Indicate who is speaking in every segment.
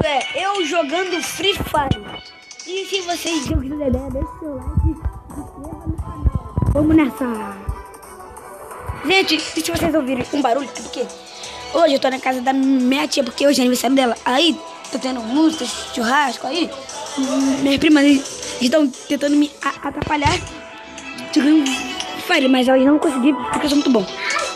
Speaker 1: eu jogando Free Fire. E se vocês gostam da ideia, deixa o seu like e se inscreva no canal. Vamos nessa. Gente, se vocês ouvirem um barulho, é porque hoje eu tô na casa da minha tia, porque hoje é aniversário dela. Aí, tô tendo música, churrasco, aí minhas primas estão tentando me atrapalhar jogando Free Fire, mas elas não conseguiram, porque eu sou muito bom.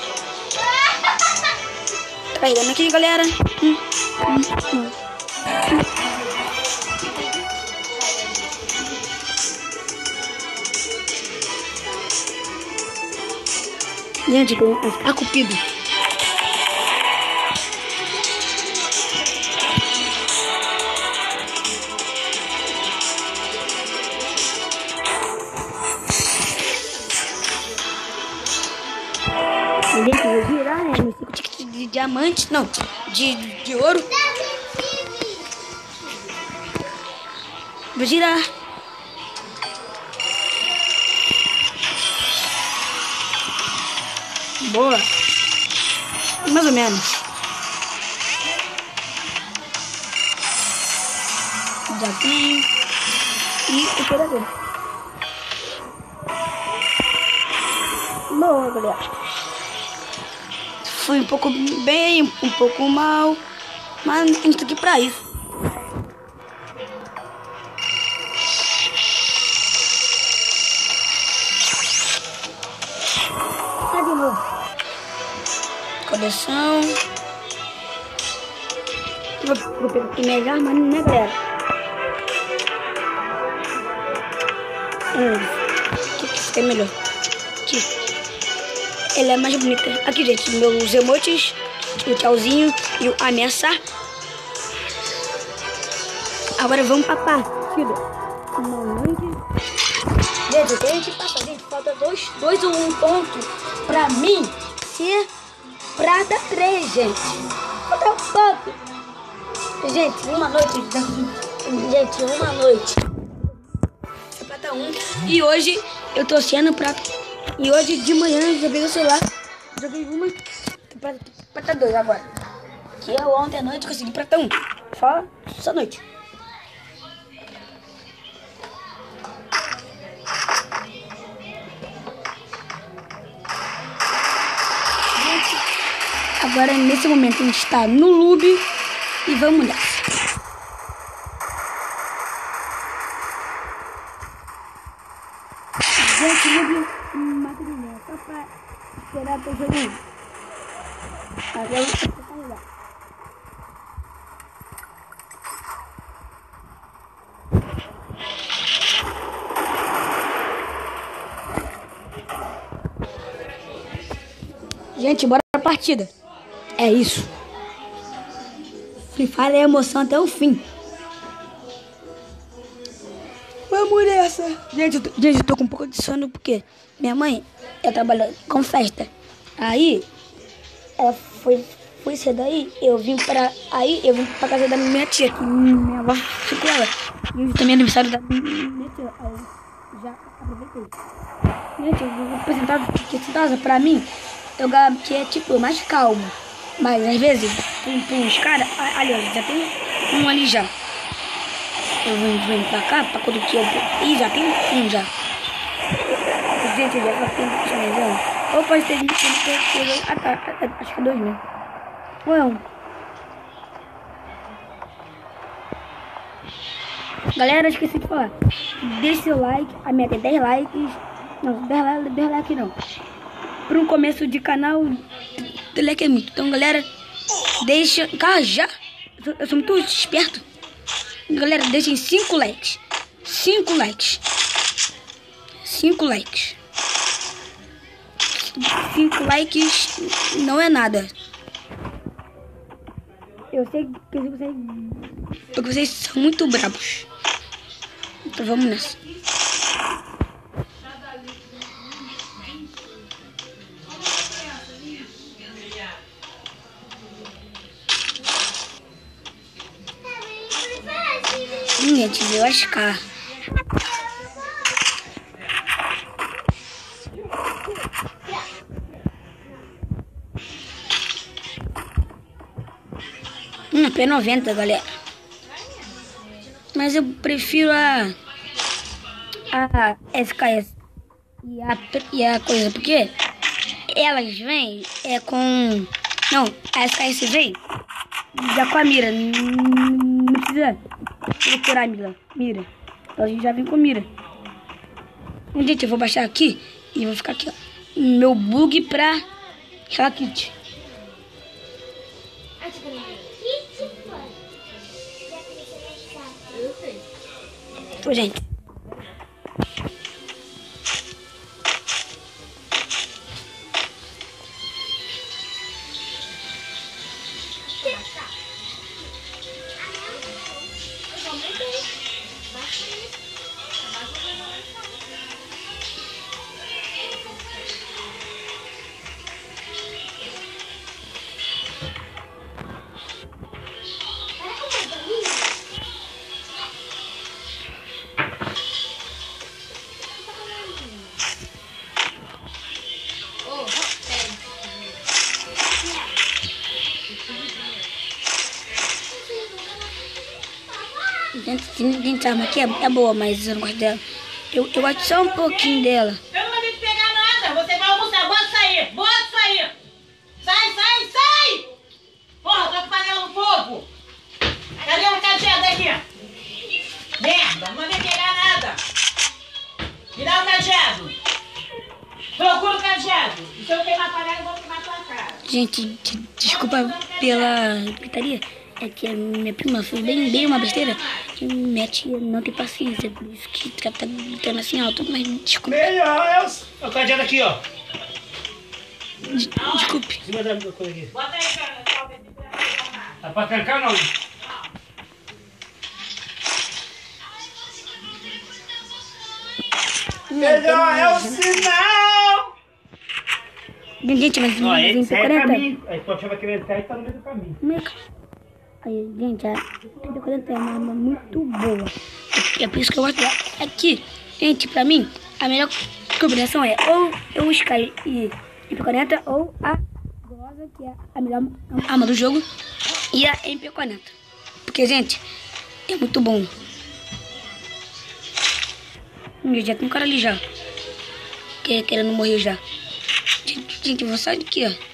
Speaker 1: Tá pegando aqui, galera. Gente, vai ficar cupido. Gente, eu vou girar, né? Meu 5 tickets de diamante. Não, de ouro. Vou girar. Boa. Mais ou menos. Já tem. E o operador. Boa, galera. Fui um pouco bem, um pouco mal. Mas a gente tá aqui pra isso. Tá de novo. Coleção. Vou pegar aqui minhas armas, né, galera? Que fica melhor. Aqui. Ela é mais bonita. Aqui, gente, meus emotes, o tchauzinho e o ameaçar. Agora vamos pra partida. Gente, tem que passar, gente. Falta dois ou um ponto pra mim ser prata 3, gente. Falta pouco. Gente, uma noite. Gente, uma noite. É prata 1. E hoje eu tô sendo prata. E hoje de manhã eu joguei o celular. Joguei uma. Prata 2 agora. Que eu ontem à noite consegui prata 1. Só essa noite. Agora, nesse momento, a gente está no Lube e vamos nessa. Gente, Lube, madrinha, só pra esperar pra jogar. Agora eu vou carregar. Gente, bora pra partida. É isso. Free Fire é emoção até o fim. Vamos nessa. Gente, eu tô com um pouco de sono porque minha mãe, ela trabalha com festa. Aí, ela foi cedo aí, eu vim pra casa da minha tia, que minha avó ficou ela. E hoje também é aniversário da minha tia. Aí eu já aproveitei. Gente, eu vou apresentar que esse casa pra mim, eu que é tipo mais calmo. Mas às vezes, tem uns caras, aliás, já tem um ali já. Eu vim pra cá, pra quando que eu... Ih, já tem um já. Gente, já tem ou pode ter gente que... Ah tá, acho que é 2 mesmo. Ou é 1. Galera, esqueci de falar. Deixe seu like, a meta é 10 likes. Não, 10 likes não. Para um começo de canal... like é muito. Então, galera, deixa... Cara, já? Eu sou muito esperto. Galera, deixem 5 likes. 5 likes. 5 likes. 5 likes não é nada. Eu sei que vocês são muito brabos. Então vamos nessa. Gente, viu as caras. P90, galera. Mas eu prefiro a SKS e a coisa, porque elas vêm com... Não, a SKS vem já com a mira. Não precisa procurar a mira. Então a gente já vem com mira. Gente, eu vou baixar aqui e vou ficar aqui, ó. Meu bug pra Hello Kitty. Então, gente. Gente, essa arma aqui é boa, mas eu não gosto dela. Eu gosto só um pouquinho dela.
Speaker 2: Eu não vou ter que pegar nada. Você vai almoçar. Bota isso aí. Bota isso aí. Sai. Porra, tô com panela no fogo. Cadê o cadeado aqui? Merda, não vou nem pegar nada. Me dá o cadeado. Procura o cadeado. E se eu queimar a panela, eu vou queimar a tua cara.
Speaker 1: Gente, desculpa pela gritaria. É que a minha prima fez bem uma besteira. E minha tia não tem paciência. Por isso que tá gritando assim alto. Mas desculpa.
Speaker 3: Olha o cadeado aqui, ó.
Speaker 1: Desculpe.
Speaker 3: Em cima da coisa aqui.
Speaker 2: Bota aí, cara.
Speaker 3: Tá pra trancar, não? Melhor é o sinal!
Speaker 1: Gente, mas
Speaker 3: Ó,
Speaker 1: vem
Speaker 3: esse é
Speaker 1: P40.
Speaker 3: caminho. Aí tu achava que ele ia entrar e tá no meio do caminho.
Speaker 1: Aí, gente, a P40 é uma arma muito boa. É por isso que eu gosto dela. Aqui, gente, pra mim, a melhor combinação é ou o Sky e P40 ou a Groza, que é a melhor arma do jogo, e a MP40. Porque, gente, é muito bom. Já tem um cara ali já. Querendo morrer já. Gente, eu vou sair daqui, ó.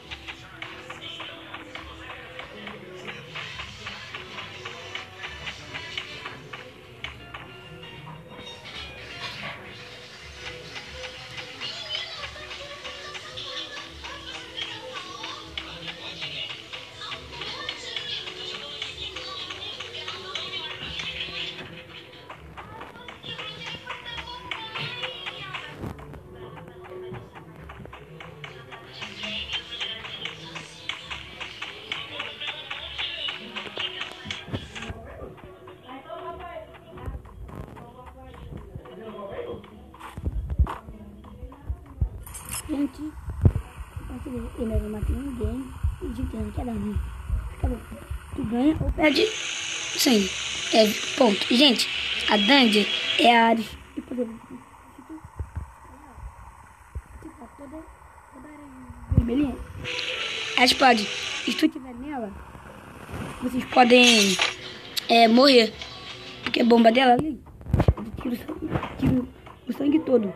Speaker 1: Gente, eu não matei ninguém e de tempo que é da minha. Tu ganha ou perde 100. É ponto. E, gente, a Dandy é a área de poder. Tipo, toda área vermelhinha. Elas podem. Se tu estiver nela, vocês podem morrer. Porque a bomba dela ali tira o sangue todo.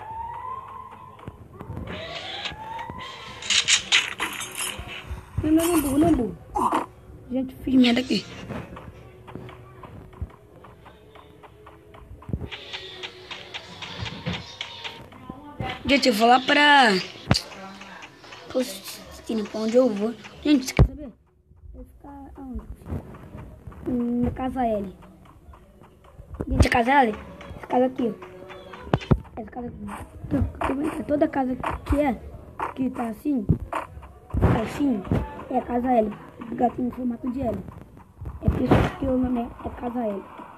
Speaker 1: Não, burro. Gente, fiz merda aqui. Gente, eu vou lá pra onde eu vou. Gente, você quer saber? Eu vou ficar aonde? Na casa L. Gente, a casa L? Essa casa aqui, ó. Essa casa aqui. Toda casa que tá assim, é a casa L. O gatinho em formato de L. É por isso que o nome é casa L.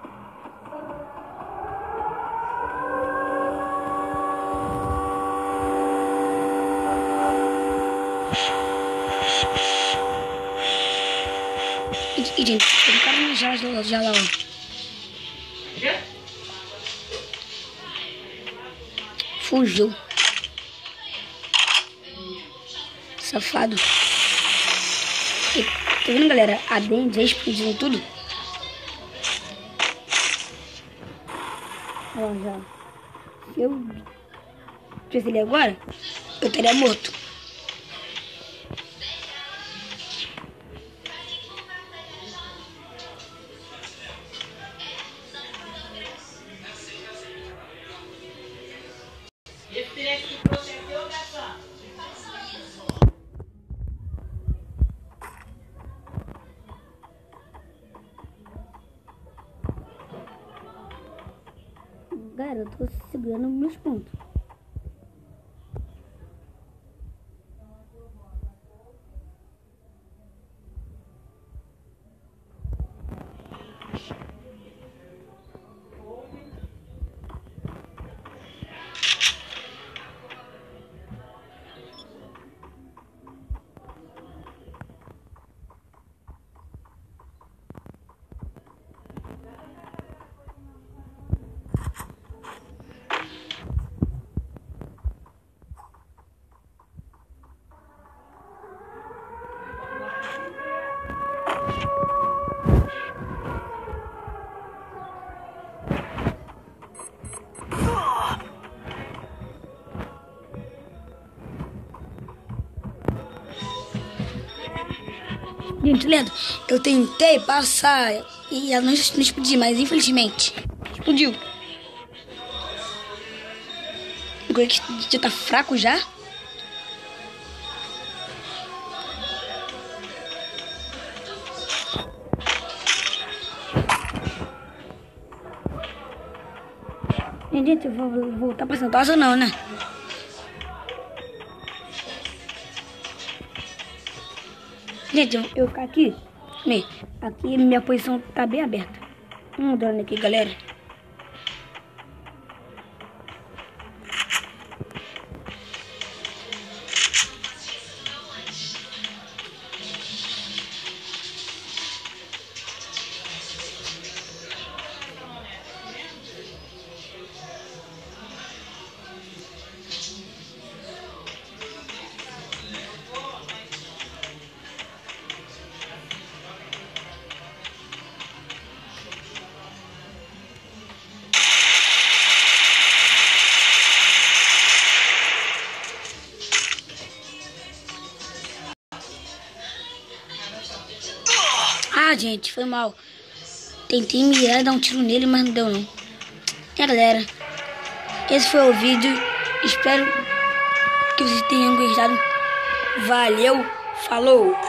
Speaker 1: E gente, tem um cara já lá, ó. Fugiu. Safado. E, tá vendo, galera? A Dandy já explodiu tudo. Olha já. Se eu tivesse ele agora, eu teria morto.
Speaker 2: Esse direito que trouxe aqui, ô garçom.
Speaker 1: Galera, eu tô segurando meus pontos. Gente, lento, eu tentei passar e ela não explodiu, mas infelizmente explodiu. Agora que já tá fraco já. Gente, eu vou voltar pra Santa Rosa não, né? Gente, eu vou ficar aqui. Aqui minha posição tá bem aberta. Drone aqui, galera. Ah, gente, foi mal. Tentei mirar, dar um tiro nele, mas não deu não. Galera, esse foi o vídeo. Espero que vocês tenham gostado. Valeu, falou!